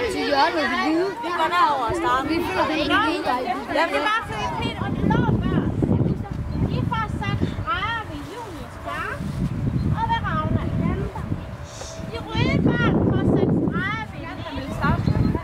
op til hjørnet ved Lyde. Vi går derover og starter. Vi følger den ikke hele. Jeg vil bare følge Peter, og det lå før. I får sat streger ved Julius far og ved Ragnar. De røde børn får sat streger ved Julius far.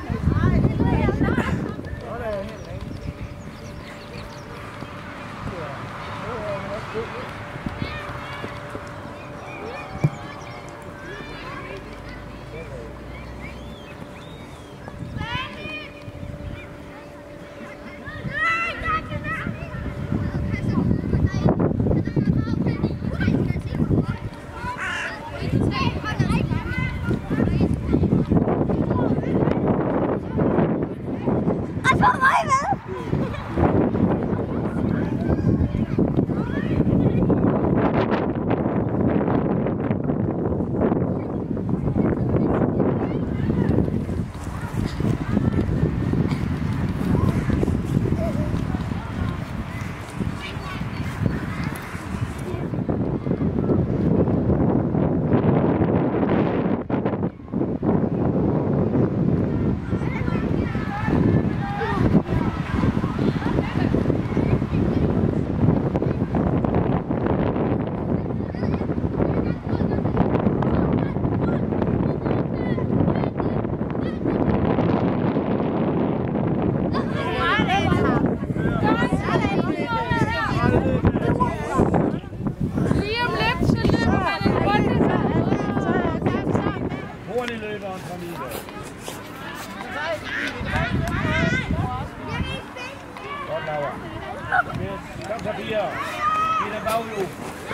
Kom så piger. Giv dem baghjul.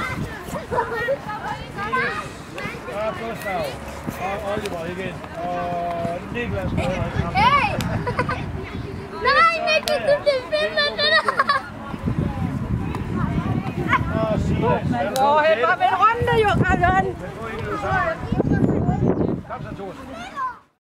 Og Gustav. Og Oliver igen. Og Niklas. Hey! Nej, Niklas, du bliver filmet det der! Og Silas. Åh, helt bare med en runde, jo, Karl-Jørgen. Kom så, Thorsen.